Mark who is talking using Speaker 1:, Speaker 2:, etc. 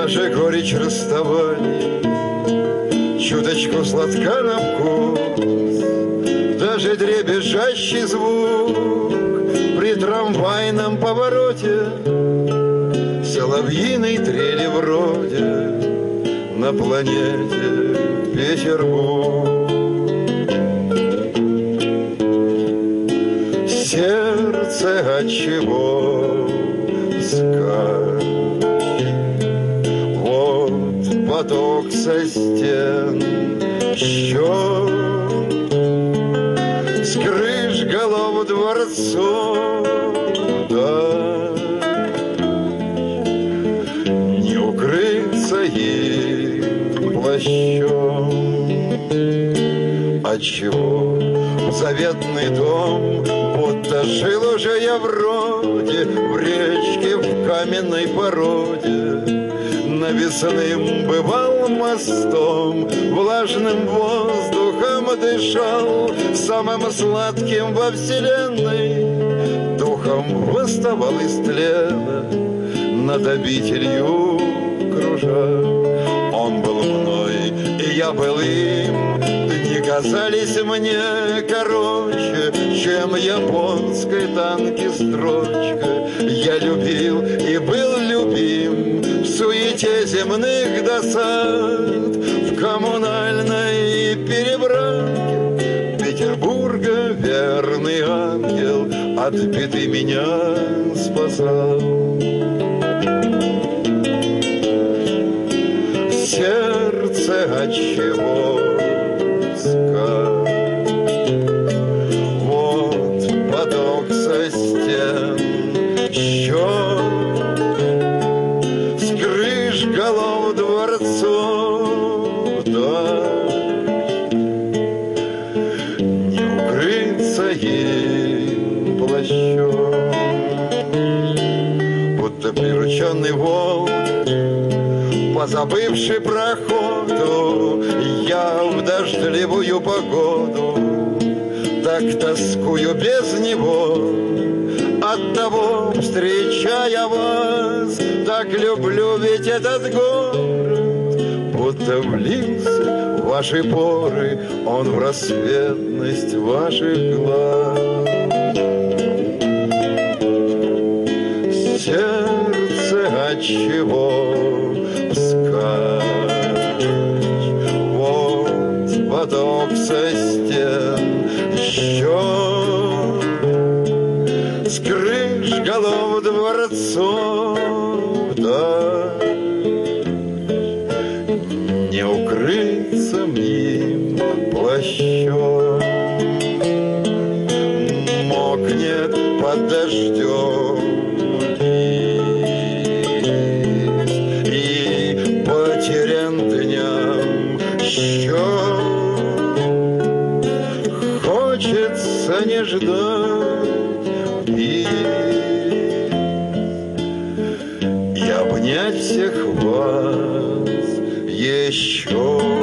Speaker 1: Даже горечь расставаний чуточку сладка на вкус, даже дребезжащий звук при трамвайном повороте соловьиной трели вроде на планете Петербург. Сердце отчего скачет, вот поток со стен щет, с крыш голов дворцов, да, не укрыться им плащом. Отчего заветный дом, будто жил уже я вроде в речке в каменной породе, навесным бывал мостом, влажным воздухом дышал, самым сладким во вселенной духом восставал из тлена, над обителью кружа. Он был мной, и я был им, дни казались мне короче, чем японской танки строчка. Я любил и был любим в суете земных досад, в коммунальной перебранке Петербурга верный ангел от беды меня спасал. Сердце отчего скачет, вот поток со стен щет, с крыш голов дворцов, да, не укрыться им плащом. Будто прирученный волк, позабывший проходу, я в дождливую погоду так тоскую без него. Оттого, встречая вас, так люблю ведь этот город, будто влился в ваши поры он в рассветность ваших глаз. Сердце отчего вот поток со стен щет, с крыш голов дворцов, да, не укрыться мне плащом. Мокнет под дождем и потерян дням счет. Хочется не ждать и обнять всех вас еще.